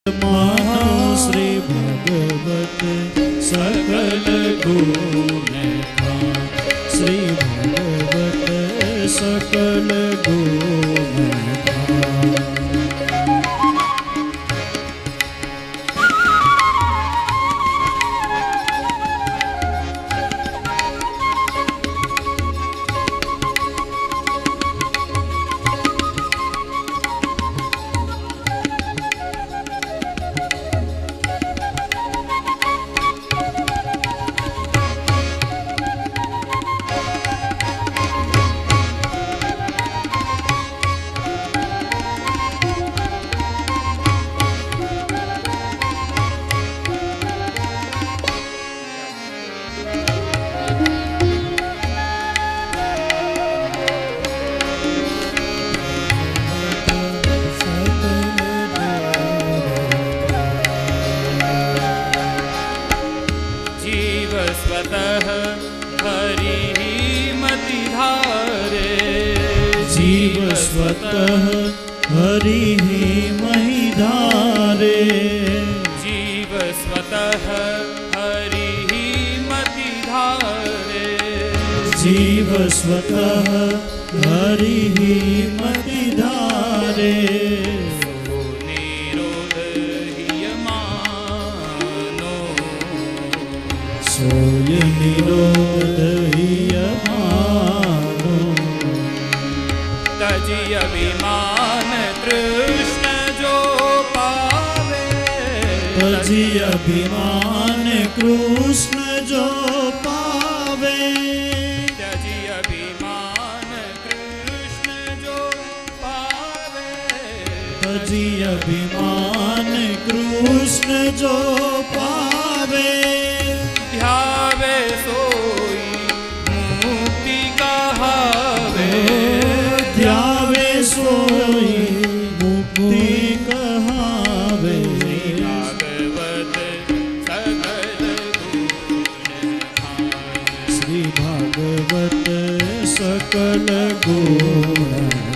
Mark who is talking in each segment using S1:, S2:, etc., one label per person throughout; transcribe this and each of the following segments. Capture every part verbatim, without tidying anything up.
S1: श्री भगवत सकल गुण श्री भगवत सकल गुण स्वतः हरि महि धारे
S2: जीव स्वतः हरि मति धारे
S1: जीव स्वतः हरि मति धारे
S2: सो निरोध ह्रियमानो
S1: सोय निरोध ह्रियमानो
S2: तजी अभिमान कृष्ण जो पावे
S1: तजी अभिमान कृष्ण जो पावे
S2: तजी अभिमान कृष्ण जो पावे
S1: तजी अभिमान कृष्ण जो पावे
S2: ध्यावे सोई मुक्ति कहावे
S1: ध्यावे सोई मुक्ति कहावे
S2: श्री भागवत सकल गुण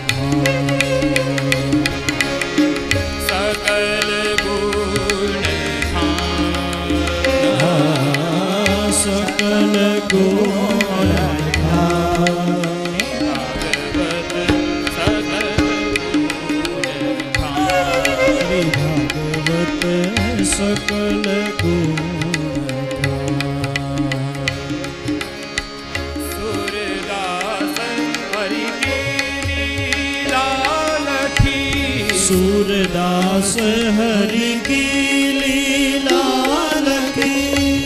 S2: सकल गुण
S1: सकल गुण सकल
S2: सूरदास हरि की लीला लखी
S1: सूरदास हरि की लीला लखी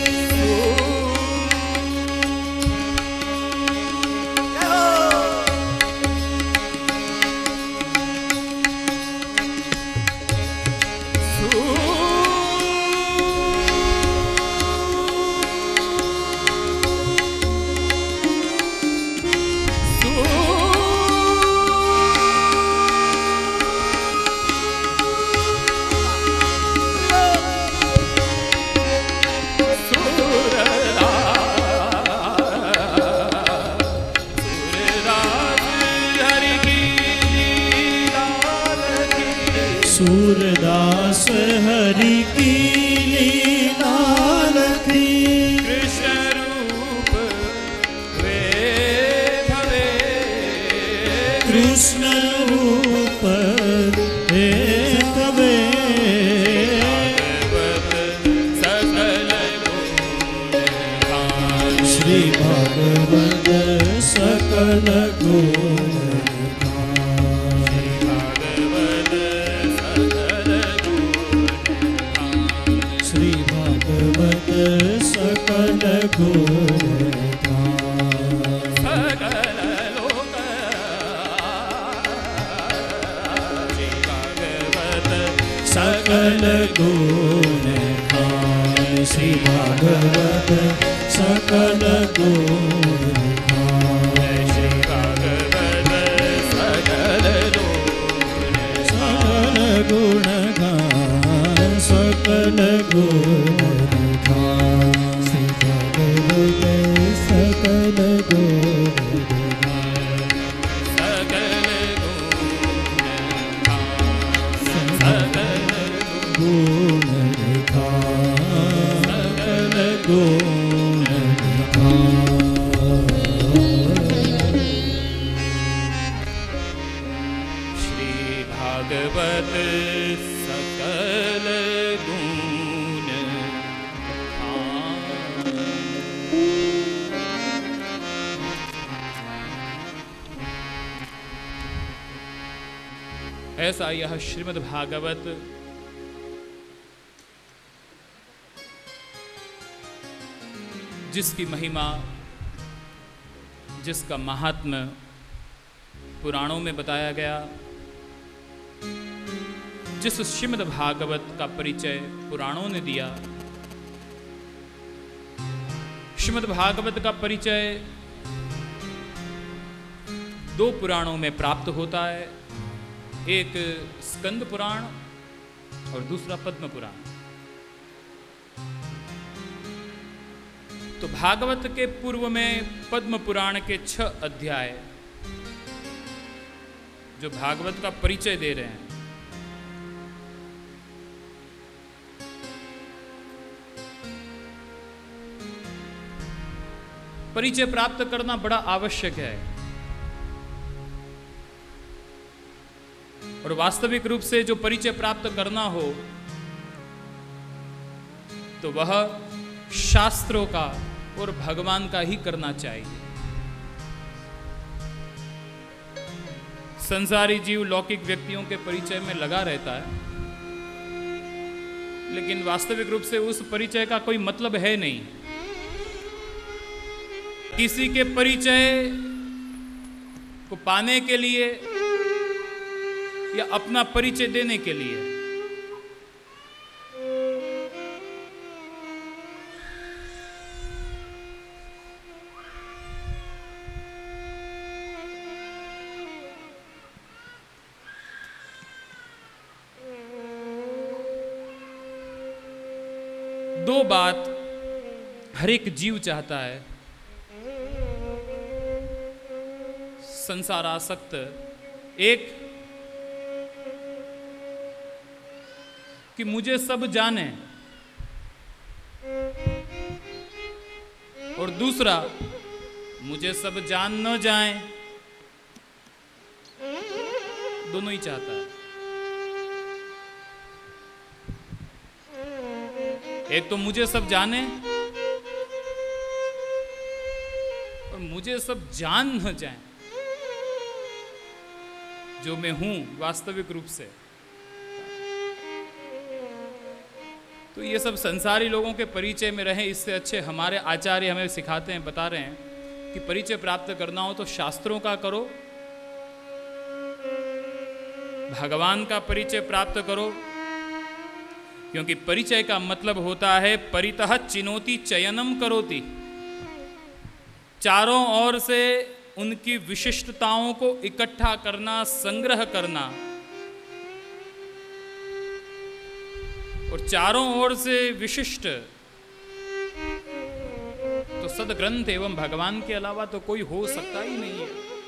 S1: सूरदास हरि की लीला लखी
S2: कृष्ण रूप वे भवे
S1: कृष्ण रूप हे कवे श्री भगवत सकल गुण सकल गुण
S2: सकल लोक
S1: सकल गुण श्री भागवत सकल गुण
S2: श्री भागवत सकल
S1: सकल गुण सकल गुण श्री भगवत सकल गुण गुण निधान।
S2: श्री भागवत सकल गुण निधान। ऐसा यह श्रीमद् भागवत जिसकी महिमा, जिसका महात्म्य पुराणों में बताया गया, जिस श्रीमद् भागवत का परिचय पुराणों ने दिया। श्रीमद् भागवत का परिचय दो पुराणों में प्राप्त होता है, एक स्कंद पुराण और दूसरा पद्म पुराण। तो भागवत के पूर्व में पद्म पुराण के छह अध्याय जो भागवत का परिचय दे रहे हैं। परिचय प्राप्त करना बड़ा आवश्यक है और वास्तविक रूप से जो परिचय प्राप्त करना हो तो वह शास्त्रों का और भगवान का ही करना चाहिए। संसारी जीव लौकिक व्यक्तियों के परिचय में लगा रहता है, लेकिन वास्तविक रूप से उस परिचय का कोई मतलब है नहीं। किसी के परिचय को पाने के लिए या अपना परिचय देने के लिए दो बात हर एक जीव चाहता है। संसार आसक्त, एक कि मुझे सब जाने और दूसरा मुझे सब जान न जाए। दोनों ही चाहता है। एक तो मुझे सब जाने और मुझे सब जान न जाए जो मैं हूं वास्तविक रूप से। तो ये सब संसारी लोगों के परिचय में रहे, इससे अच्छे हमारे आचार्य हमें सिखाते हैं, बता रहे हैं कि परिचय प्राप्त करना हो तो शास्त्रों का करो, भगवान का परिचय प्राप्त करो, क्योंकि परिचय का मतलब होता है परितः चिनोति चयनम करोति। चारों ओर से उनकी विशिष्टताओं को इकट्ठा करना, संग्रह करना, और चारों ओर से विशिष्ट तो सदग्रंथ एवं भगवान के अलावा तो कोई हो सकता ही नहीं है।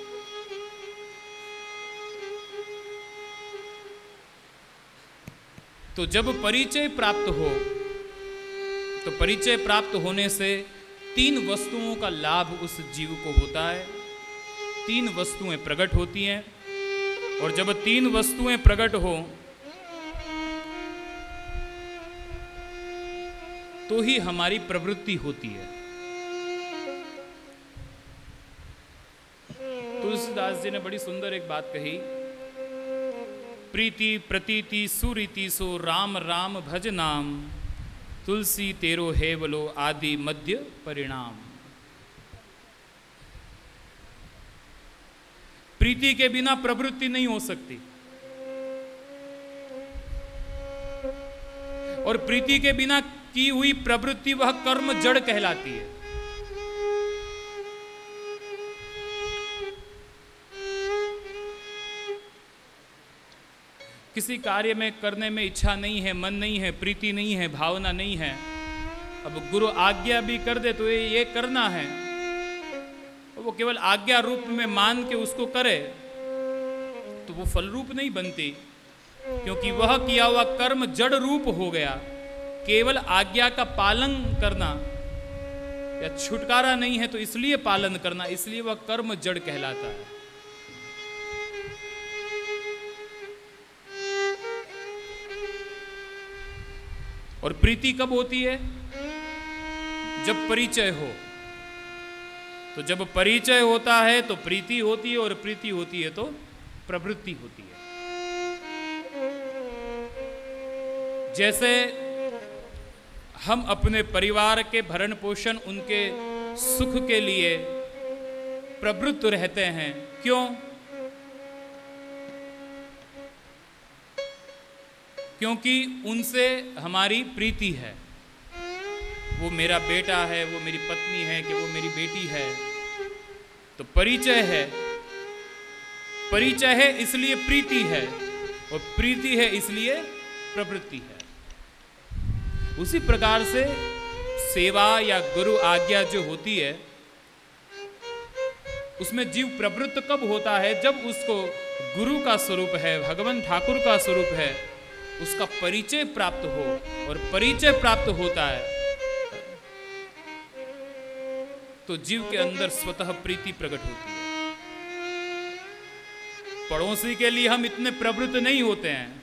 S2: तो जब परिचय प्राप्त हो तो परिचय प्राप्त होने से तीन वस्तुओं का लाभ उस जीव को होता है। तीन वस्तुएं प्रकट होती हैं और जब तीन वस्तुएं प्रकट हो तो ही हमारी प्रवृत्ति होती है। तुलसीदास जी ने बड़ी सुंदर एक बात कही, प्रीति प्रतीति सुरीति सो राम राम भज नाम, तुलसी तेरो है बलो आदि मध्य परिणाम। प्रीति के बिना प्रवृत्ति नहीं हो सकती और प्रीति के बिना की हुई प्रवृत्ति वह कर्म जड़ कहलाती है। किसी कार्य में करने में इच्छा नहीं है, मन नहीं है, प्रीति नहीं है, भावना नहीं है, अब गुरु आज्ञा भी कर दे तो ये ये करना है, वो केवल आज्ञा रूप में मान के उसको करे तो वो फल रूप नहीं बनती, क्योंकि वह किया हुआ कर्म जड़ रूप हो गया। केवल आज्ञा का पालन करना या छुटकारा नहीं है तो इसलिए पालन करना, इसलिए वह कर्म जड़ कहलाता है। और प्रीति कब होती है? जब परिचय हो। तो जब परिचय होता है तो प्रीति होती है, और प्रीति होती है तो प्रवृत्ति होती है। जैसे हम अपने परिवार के भरण पोषण, उनके सुख के लिए प्रवृत्त रहते हैं। क्यों? क्योंकि उनसे हमारी प्रीति है। वो मेरा बेटा है, वो मेरी पत्नी है, कि वो मेरी बेटी है, तो परिचय है। परिचय है इसलिए प्रीति है, और प्रीति है इसलिए प्रवृत्ति है। उसी प्रकार से सेवा या गुरु आज्ञा जो होती है, उसमें जीव प्रवृत्त कब होता है? जब उसको गुरु का स्वरूप है, भगवान ठाकुर का स्वरूप है, उसका परिचय प्राप्त हो। और परिचय प्राप्त होता है तो जीव के अंदर स्वतः प्रीति प्रकट होती है। पड़ोसी के लिए हम इतने प्रवृत्त नहीं होते हैं,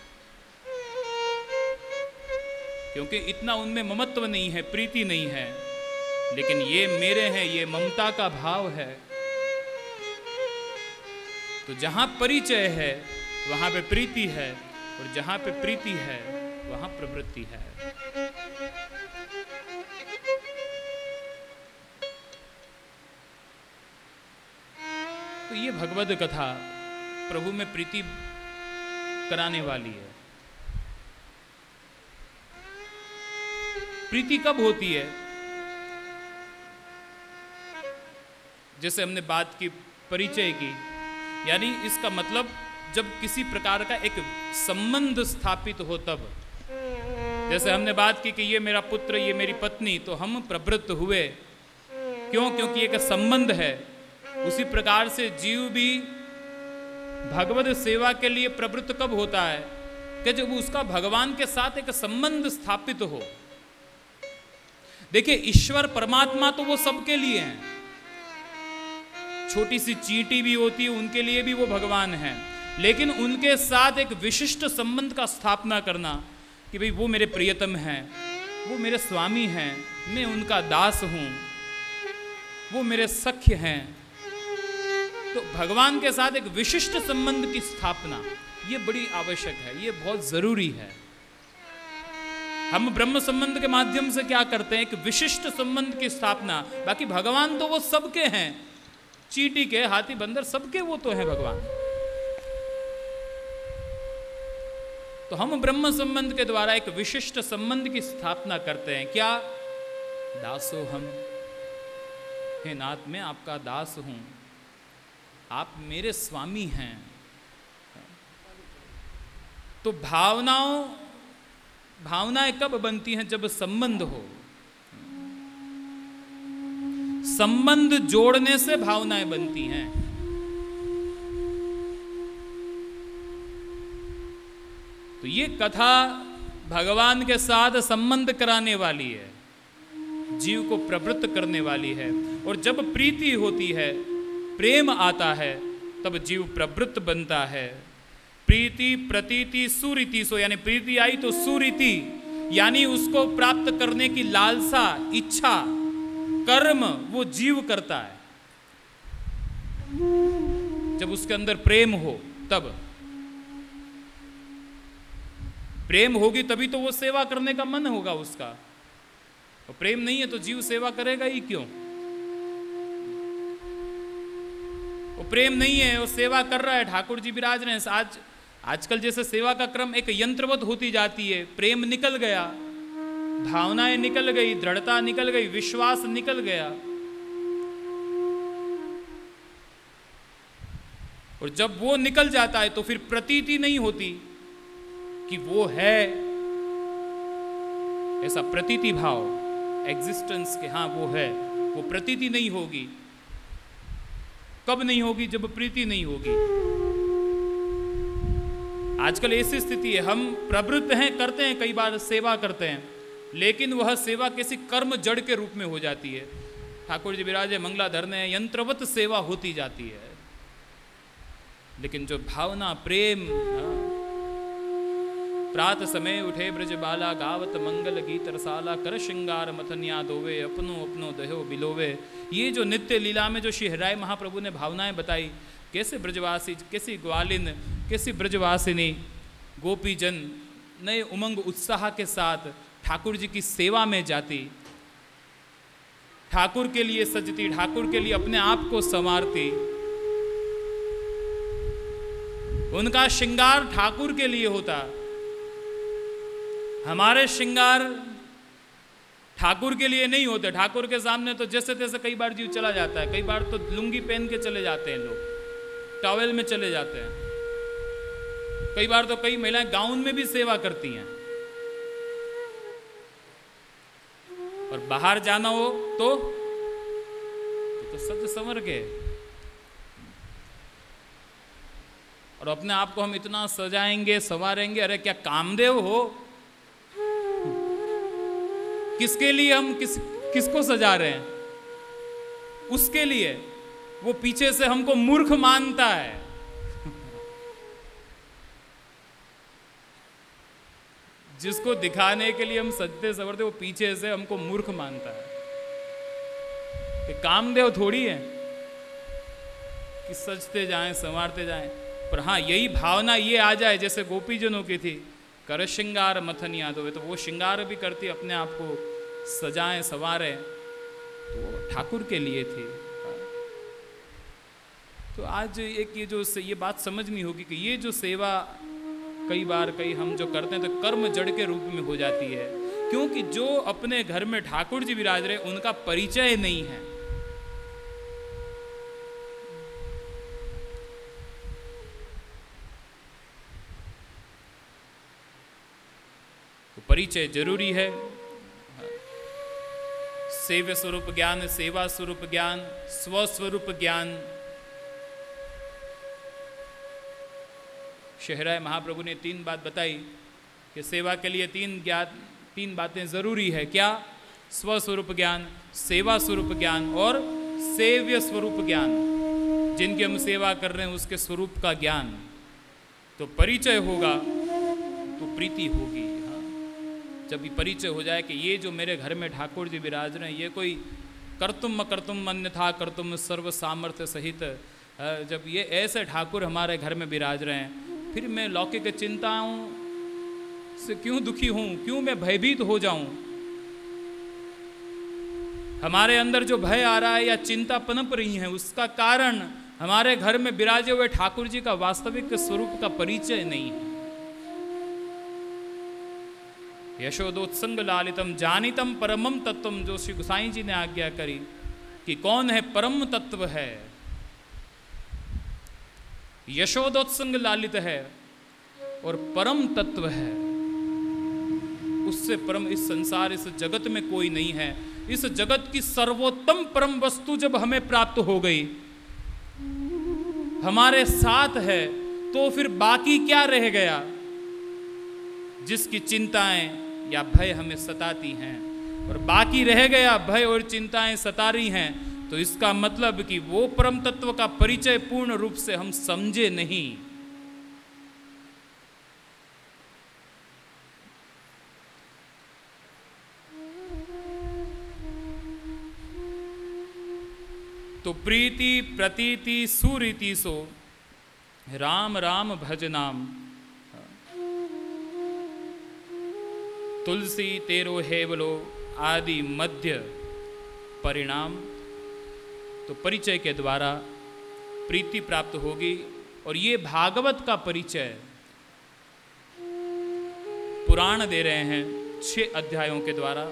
S2: क्योंकि इतना उनमें ममत्व नहीं है, प्रीति नहीं है। लेकिन ये मेरे हैं, ये ममता का भाव है। तो जहां परिचय है वहां पे प्रीति है, और जहां पे प्रीति है वहां प्रवृत्ति है। तो ये भगवद कथा प्रभु में प्रीति कराने वाली है। प्रीति कब होती है? जैसे हमने बात की परिचय की, यानी इसका मतलब जब किसी प्रकार का एक संबंध स्थापित हो तब। जैसे हमने बात की कि ये मेरा पुत्र, ये मेरी पत्नी, तो हम प्रवृत्त हुए। क्यों? क्योंकि एक संबंध है। उसी प्रकार से जीव भी भगवत सेवा के लिए प्रवृत्त कब होता है? कि जब उसका भगवान के साथ एक संबंध स्थापित हो। देखिए, ईश्वर परमात्मा तो वो सबके लिए हैं। छोटी सी चींटी भी होती है, उनके लिए भी वो भगवान हैं। लेकिन उनके साथ एक विशिष्ट संबंध का स्थापना करना कि भाई वो मेरे प्रियतम हैं, वो मेरे स्वामी हैं, मैं उनका दास हूं, वो मेरे सख्य हैं। तो भगवान के साथ एक विशिष्ट संबंध की स्थापना ये बड़ी आवश्यक है, ये बहुत जरूरी है। हम ब्रह्म संबंध के माध्यम से क्या करते हैं? एक विशिष्ट संबंध की स्थापना। बाकी भगवान तो वो सबके हैं, चींटी के, हाथी, बंदर, सबके वो तो हैं भगवान। तो हम ब्रह्म संबंध के द्वारा एक विशिष्ट संबंध की स्थापना करते हैं। क्या? दासो हम, हे नाथ मैं आपका दास हूं, आप मेरे स्वामी हैं। तो भावनाओं भावनाएं कब बनती हैं? जब संबंध हो। संबंध जोड़ने से भावनाएं बनती हैं। तो ये कथा भगवान के साथ संबंध कराने वाली है, जीव को प्रवृत्त करने वाली है। और जब प्रीति होती है, प्रेम आता है, तब जीव प्रवृत्त बनता है। प्रीति प्रतीति सुरीति सो, यानी प्रीति आई तो सुरीति, यानी उसको प्राप्त करने की लालसा, इच्छा, कर्म वो जीव करता है। जब उसके अंदर प्रेम हो तब। प्रेम होगी तभी तो वो सेवा करने का मन होगा उसका। और प्रेम नहीं है तो जीव सेवा करेगा ही क्यों? वो प्रेम नहीं है, वो सेवा कर रहा है। ठाकुर जी विराज रहे हैं। आज आजकल जैसे सेवा का क्रम एक यंत्रवत होती जाती है। प्रेम निकल गया, भावनाएं निकल गई, दृढ़ता निकल गई, विश्वास निकल गया। और जब वो निकल जाता है तो फिर प्रतीति नहीं होती कि वो है, ऐसा प्रतीति भाव, एग्जिस्टेंस के हाँ वो है, वो प्रतीति नहीं होगी। कब नहीं होगी? जब प्रीति नहीं होगी। आजकल ऐसी स्थिति है, हम प्रवृत्त हैं, करते हैं, कई बार सेवा करते हैं, लेकिन वह सेवा किसी कर्म जड़ के रूप में हो जाती है। ठाकुर जी विराजे मंगलाधर ने यंत्रवत सेवा होती जाती है, लेकिन जो भावना प्रेम, प्रात समय उठे ब्रज बाला गावत मंगल गीत रसाला कर श्रृंगार मथनिया दोवे अपनो अपनो दहो बिलोवे, ये जो नित्य लीला में जो श्री हरिराय महाप्रभु ने भावनाएं बताई, कैसे ब्रजवासी, कैसी ग्वालिन, कैसी ब्रजवासिनी गोपीजन नए उमंग उत्साह के साथ ठाकुर जी की सेवा में जाती, ठाकुर के लिए सजती, ठाकुर के लिए अपने आप को संवारती। उनका श्रृंगार ठाकुर के लिए होता। हमारे श्रृंगार ठाकुर के लिए नहीं होते। ठाकुर के सामने तो जैसे तैसे कई बार जीव चला जाता है, कई बार तो लुंगी पहन के चले जाते हैं लोग, टॉवेल में चले जाते हैं, कई बार तो कई महिलाएं गाउन में भी सेवा करती हैं। और बाहर जाना हो तो तो सज संवर के, और अपने आप को हम इतना सजाएंगे संवारेंगे, अरे क्या कामदेव हो? किसके लिए हम किस किसको सजा रहे हैं? उसके लिए। वो पीछे से हमको मूर्ख मानता है। जिसको दिखाने के लिए हम सजते संवरते, वो पीछे से हमको मूर्ख मानता है। कि कामदेव थोड़ी है कि सजते जाएं संवारते जाएं। पर हाँ, यही भावना ये आ जाए जैसे गोपीजनों की थी, कर श्रृंगार मथन याद हो, तो वो श्रृंगार भी करती, अपने आप को सजाएं संवारें, तो वो ठाकुर के लिए थी। तो आज एक ये जो ये बात समझनी होगी कि ये जो सेवा कई बार कई हम जो करते हैं तो कर्म जड़ के रूप में हो जाती है, क्योंकि जो अपने घर में ठाकुर जी विराज रहे उनका परिचय नहीं है। तो परिचय जरूरी है। सेव्य स्वरूप ज्ञान, सेवा स्वरूप ज्ञान, स्वस्वरूप ज्ञान। शहराय महाप्रभु ने तीन बात बताई कि सेवा के लिए तीन ज्ञान तीन बातें जरूरी है। क्या? स्वस्वरूप ज्ञान, सेवा स्वरूप ज्ञान और सेव्य स्वरूप ज्ञान। जिनकी हम सेवा कर रहे हैं उसके स्वरूप का ज्ञान। तो परिचय होगा तो प्रीति होगी। जब भी परिचय हो जाए कि ये जो मेरे घर में ठाकुर जी विराज रहे हैं, ये कोई कर्तुम कर्तुम अन्यथा कर्तुम सर्व सामर्थ्य सहित, जब ये ऐसे ठाकुर हमारे घर में विराज रहे हैं, फिर मैं लौकिक चिंताओं से क्यों दुखी हूँ, क्यों मैं भयभीत हो जाऊं? हमारे अंदर जो भय आ रहा है या चिंता पनप रही है, उसका कारण हमारे घर में विराजे हुए ठाकुर जी का वास्तविक स्वरूप का परिचय नहीं है। यशोदोत्संग लालितम जानितम परमम तत्वम, जो श्री गोसाई जी ने आज्ञा करी कि कौन है परम तत्व है, यशोदोत्संग लालित है और परम तत्व है। उससे परम इस संसार, इस जगत में कोई नहीं है। इस जगत की सर्वोत्तम परम वस्तु जब हमें प्राप्त हो गई, हमारे साथ है, तो फिर बाकी क्या रह गया? जिसकी चिंताएं या भय हमें सताती हैं, और बाकी रह गया भय और चिंताएं सता रही हैं, तो इसका मतलब कि वो परम तत्व का परिचय पूर्ण रूप से हम समझे नहीं। तो प्रीति प्रतीति सुरीति सो राम राम भज नाम, तुलसी तेरो हेवलो आदि मध्य परिणाम। तो परिचय के द्वारा प्रीति प्राप्त होगी, और ये भागवत का परिचय पुराण दे रहे हैं छह अध्यायों के द्वारा।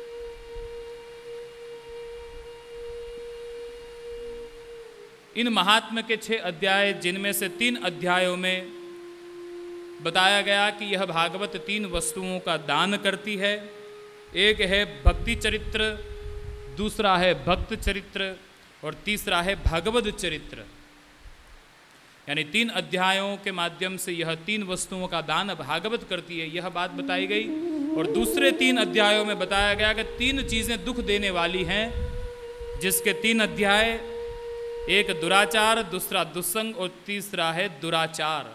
S2: इन महात्म्य के छह अध्याय, जिनमें से तीन अध्यायों में बताया गया कि यह भागवत तीन वस्तुओं का दान करती है। एक है भक्ति चरित्र, दूसरा है भक्त चरित्र, और तीसरा है भगवद चरित्र। यानी तीन अध्यायों के माध्यम से यह तीन वस्तुओं का दान भागवत करती है। यह बात बताई गई और दूसरे तीन अध्यायों में बताया गया कि तीन चीजें दुख देने वाली हैं, जिसके तीन अध्याय, एक दुराचार, दूसरा दुस्संग और तीसरा है दुराचार।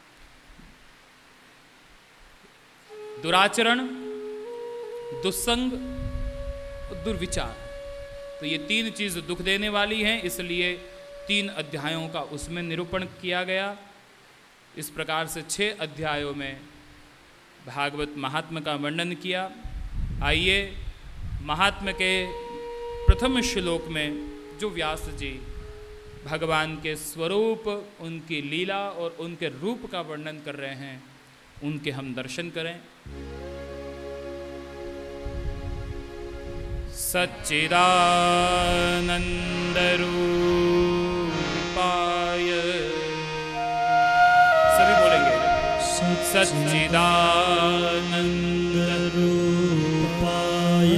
S2: दुराचरण, दुस्संग और दुर्विचार, तो ये तीन चीज दुख देने वाली हैं, इसलिए तीन अध्यायों का उसमें निरूपण किया गया। इस प्रकार से छह अध्यायों में भागवत महात्म्य का वर्णन किया। आइए महात्म्य के प्रथम श्लोक में जो व्यास जी भगवान के स्वरूप, उनकी लीला और उनके रूप का वर्णन कर रहे हैं, उनके हम दर्शन करें। सच्चिदानंद रूपाय, सभी बोलेंगे, सच्चिदानंद
S1: रूपाय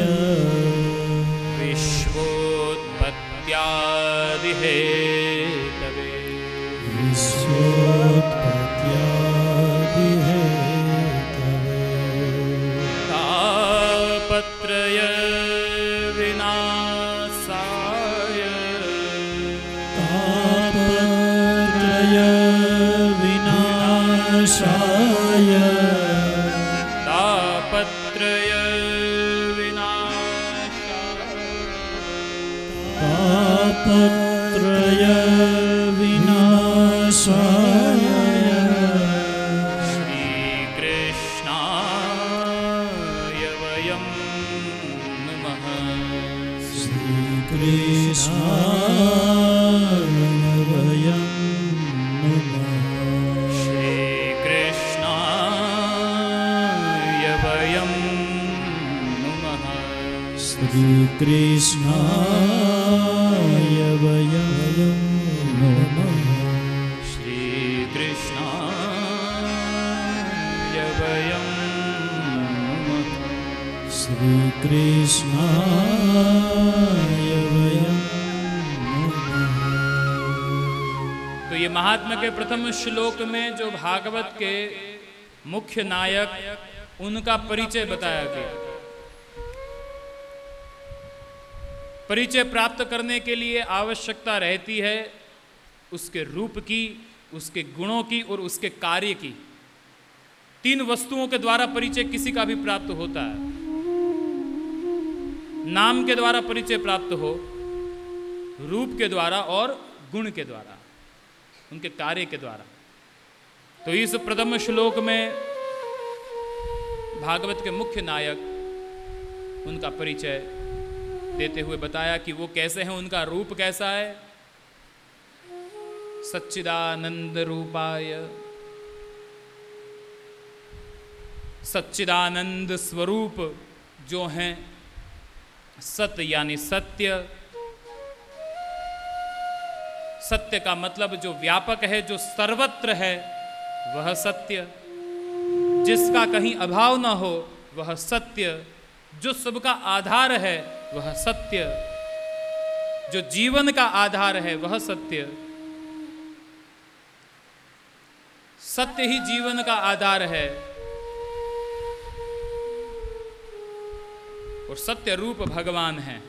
S2: विश्वोत्पत्त्यादि हेतवे,
S1: विश्वोत्पत्त्यादि हेतवे,
S2: तापत्रय विनाशाय,
S1: तापत्रय विनाशाय,
S2: तापत्रय विनाशाय,
S1: तापत्रय विनाशाय,
S2: श्रीकृष्णाय वयं नमः,
S1: श्रीकृष्णाय वयं नमः,
S2: श्रीकृष्णाय वयं नमः,
S1: श्रीकृष्णाय वयं नमः,
S2: श्रीकृष्णाय वयं नमः।
S1: श्रीकृष्णाय वयं नमः।
S2: तो ये महात्मा के प्रथम श्लोक में जो भागवत के मुख्य नायक, उनका परिचय बताया गया। परिचय प्राप्त करने के लिए आवश्यकता रहती है उसके रूप की, उसके गुणों की और उसके कार्य की। तीन वस्तुओं के द्वारा परिचय किसी का भी प्राप्त होता है। नाम के द्वारा परिचय प्राप्त हो, रूप के द्वारा और गुण के द्वारा, उनके कार्य के द्वारा। तो इस प्रथम श्लोक में भागवत के मुख्य नायक, उनका परिचय देते हुए बताया कि वो कैसे हैं, उनका रूप कैसा है। सच्चिदानंद रूपाय, सच्चिदानंद स्वरूप जो हैं, सत्य यानी सत्य। सत्य का मतलब जो व्यापक है, जो सर्वत्र है, वह सत्य। जिसका कहीं अभाव ना हो वह सत्य। जो सबका आधार है वह सत्य। जो जीवन का आधार है वह सत्य। सत्य ही जीवन का आधार है। और सत्य रूप भगवान है।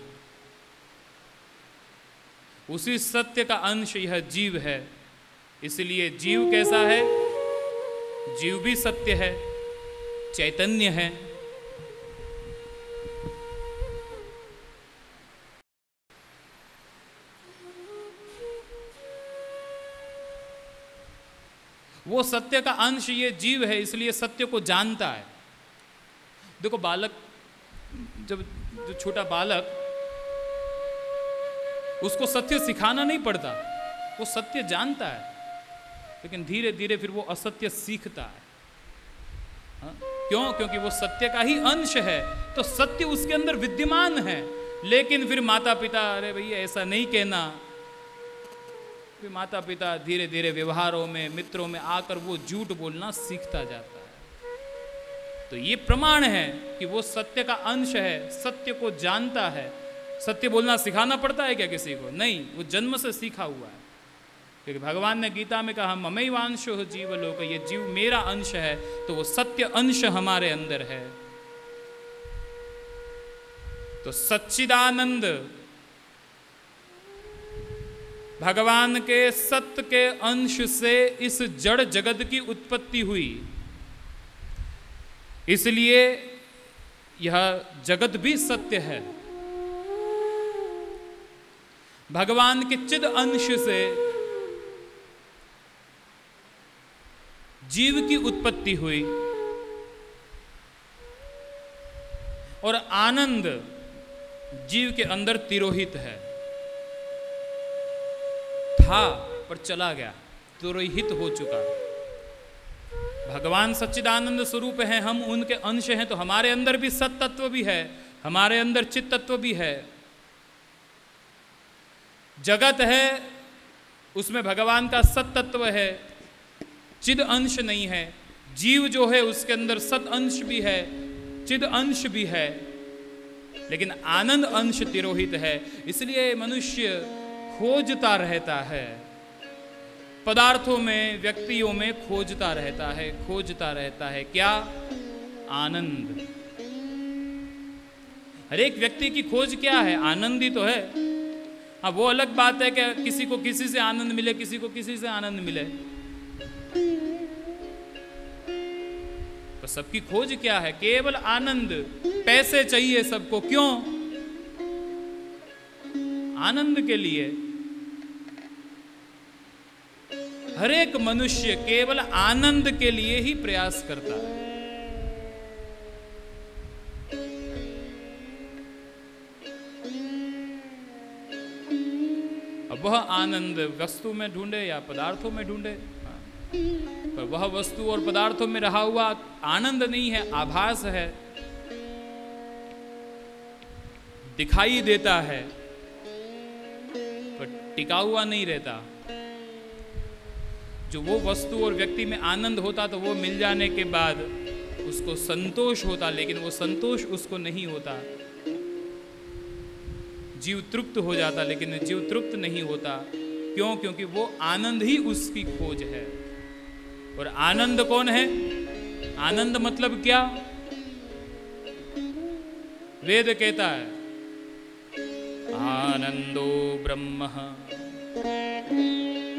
S2: उसी सत्य का अंश यह जीव है। इसलिए जीव कैसा है? जीव भी सत्य है, चैतन्य है। वो सत्य का अंश ये जीव है, इसलिए सत्य को जानता है। देखो, बालक, जब जो छोटा बालक, उसको सत्य सिखाना नहीं पड़ता, वो सत्य जानता है, लेकिन धीरे धीरे फिर वो असत्य सीखता है। हा? क्यों? क्योंकि वो सत्य का ही अंश है, तो सत्य उसके अंदर विद्यमान है। लेकिन फिर माता पिता, अरे भैया ऐसा नहीं कहना, फिर माता पिता धीरे धीरे व्यवहारों में, मित्रों में आकर वो झूठ बोलना सीखता जाता है। तो ये प्रमाण है कि वो सत्य का अंश है, सत्य को जानता है। सत्य बोलना सिखाना पड़ता है क्या किसी को? नहीं, वो जन्म से सीखा हुआ है। क्योंकि भगवान ने गीता में कहा, ममैवांशो जीवलोक, ये जीव मेरा अंश है, तो वो सत्य अंश हमारे अंदर है। तो सच्चिदानंद भगवान के सत्य के अंश से इस जड़ जगत की उत्पत्ति हुई, इसलिए यह जगत भी सत्य है। भगवान के चिद अंश से जीव की उत्पत्ति हुई और आनंद जीव के अंदर तिरोहित है। था पर चला गया, तिरोहित हो चुका। भगवान सच्चिदानंद स्वरूप हैं, हम उनके अंश हैं, तो हमारे अंदर भी सत तत्व भी है, हमारे अंदर चित तत्व भी है। जगत है उसमें भगवान का सत तत्व है, चिद अंश नहीं है। जीव जो है उसके अंदर सत अंश भी है, चिद अंश भी है, लेकिन आनंद अंश तिरोहित है। इसलिए मनुष्य खोजता रहता है, पदार्थों में, व्यक्तियों में खोजता रहता है, खोजता रहता है क्या? आनंद। हर एक व्यक्ति की खोज क्या है? आनंद ही तो है। हाँ, वो अलग बात है कि किसी को किसी से आनंद मिले, किसी को किसी से आनंद मिले, तो सबकी खोज क्या है? केवल आनंद। पैसे चाहिए सबको, क्यों? आनंद के लिए। हर एक मनुष्य केवल आनंद के लिए ही प्रयास करता है। अब वह आनंद वस्तु में ढूंढे या पदार्थों में ढूंढे, पर वह वस्तु और पदार्थों में रहा हुआ आनंद नहीं है, आभास है, दिखाई देता है, पर टिका हुआ नहीं रहता। जो वो वस्तु और व्यक्ति में आनंद होता तो वो मिल जाने के बाद उसको संतोष होता, लेकिन वो संतोष उसको नहीं होता। जीव तृप्त हो जाता, लेकिन जीव तृप्त नहीं होता। क्यों? क्योंकि वो आनंद ही उसकी खोज है। और आनंद कौन है? आनंद मतलब क्या? वेद कहता है आनंदो ब्रह्म